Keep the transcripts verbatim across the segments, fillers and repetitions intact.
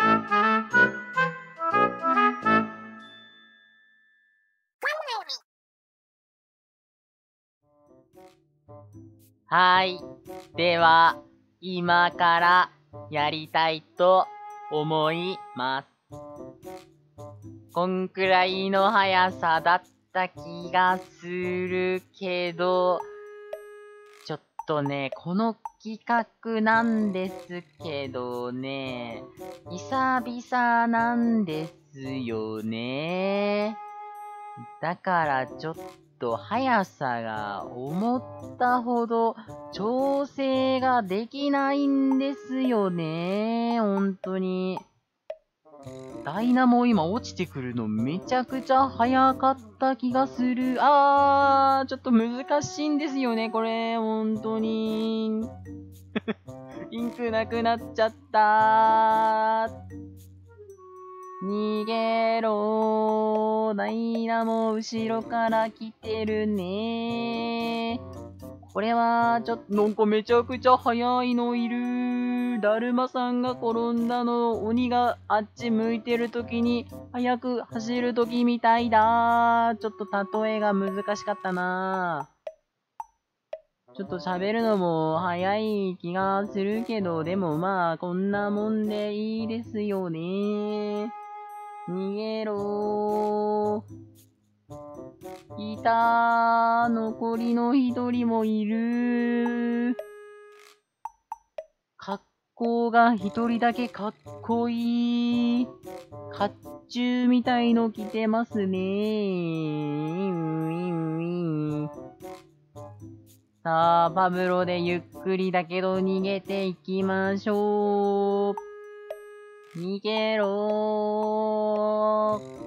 はい。では、今からやりたいと思います。こんくらいの速さだった気がするけど、ちょっとね、この企画なんですけどね、久々なんですよね。だからちょっと速さが思ったほど調整ができないんですよね。本当に。ダイナモ今落ちてくるのめちゃくちゃ早かった気がする。あー、ちょっと難しいんですよね、これ。本当に。インクなくなっちゃったー。逃げろー。ダイナモ後ろから来てるねー。これは、ちょっと、なんかめちゃくちゃ速いのいるー。だるまさんが転んだの、鬼があっち向いてるときに、速く走るときみたいだー。ちょっと例えが難しかったなー。ちょっと喋るのも早い気がするけど、でもまあ、こんなもんでいいですよねー。逃げろー。いたー。残りの一人もいるー。格好が一人だけかっこいい。甲冑みたいの着てますねー。ういうい。さあ、パブロでゆっくりだけど逃げていきましょう。逃げろー。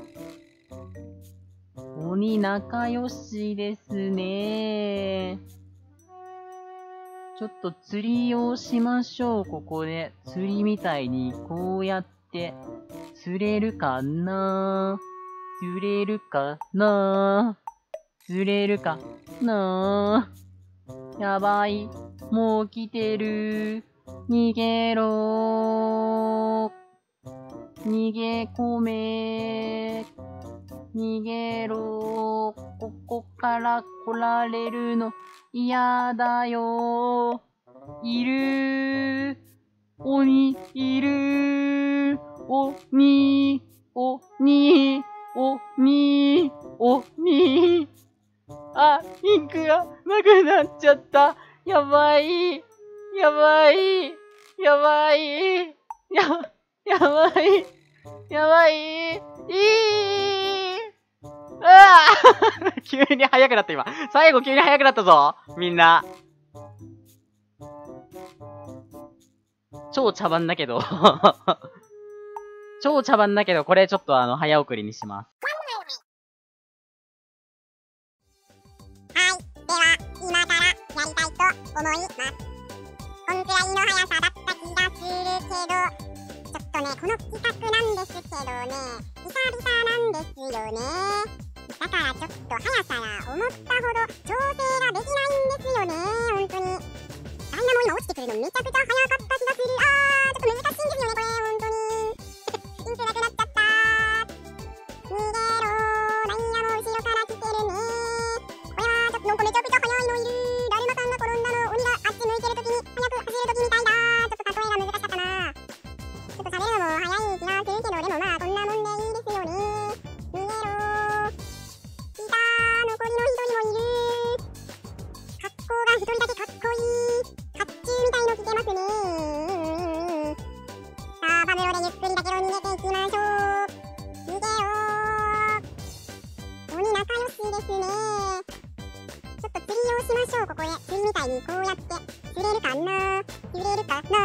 鬼仲良しですね。ちょっと釣りをしましょう、ここで。釣りみたいにこうやって釣れるかな釣れるかな釣れるかなやばい。もう来てる。逃げろー。逃げ込めー。逃げろー。ここから来られるの嫌だよー。いるー。鬼、いるー。鬼、鬼、鬼、鬼。あ、インクがなくなっちゃった。やばい。やばい。やばい。や、やばい。やばい。いい。ああ急に速くなった今。最後急に速くなったぞ。みんな。超茶番だけど。超茶番だけど、これちょっとあの、早送りにします。 はい。では、今からやりたいと思います。こんくらいの速さだった気がするけど、ちょっとね、この企画なんですけどね、久々なんですよね。だからちょっと速さが思ったほど調整ができないんですよね。本当に。ダイナモ今落ちてくるのめちゃくちゃ速かった気がする。あー、ちょっと難しいんですよね、これ。本当に。インクなくなっちゃったー。逃げろー。ダイナモ後ろから来てるねー。これはちょっとなんかめちゃくちゃ速いのいるー。だるまさんが転んだの、鬼があっち向いてるときに速く走るときみたいだー。ちょっと例えが難しかったなー。ちょっと喋るのも早い気がするけど、でもまあこんなもんでいいですよねー。逃げろー。いたー。残りの一人もいるー。格好が一人だけかっこいい。甲冑みたいの着てますねー。さあ、パブロでゆっくりだけど逃げていきましょう。逃げろー。鬼仲良しですねー。ちょっと釣りをしましょう、ここで。釣りみたいにこうやって。釣れるかな釣れるかな